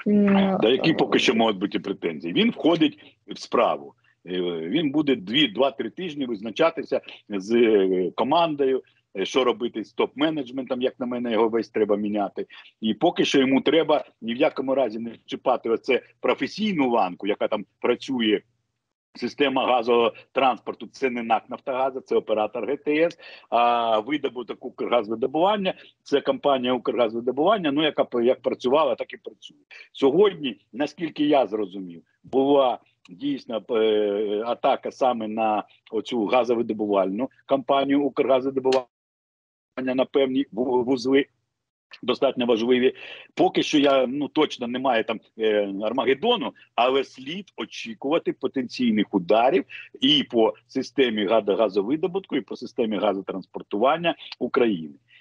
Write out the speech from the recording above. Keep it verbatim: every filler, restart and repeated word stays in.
до яких поки що можуть бути претензії. Він входить в справу. Він буде два-три тижні визначатися з командою, що робити з топ-менеджментом, як на мене, його весь треба міняти. І поки що йому треба ні в якому разі не чіпати оце професійну ланку, яка там працює. Система газового транспорту – це не НАК «Нафтогаза», це оператор ГТС, а видобуток «Укргазвидобування» – це компанія «Укргазвидобування», ну, яка як працювала, так і працює. Сьогодні, наскільки я зрозумів, була дійсно атака саме на оцю газовидобувальну компанію «Укргазвидобування» на певні вузли. Достатньо важливі. Поки що я, ну, точно немає там е, Армагеддону, але слід очікувати потенційних ударів і по системі газовидобутку, і по системі газотранспортування України.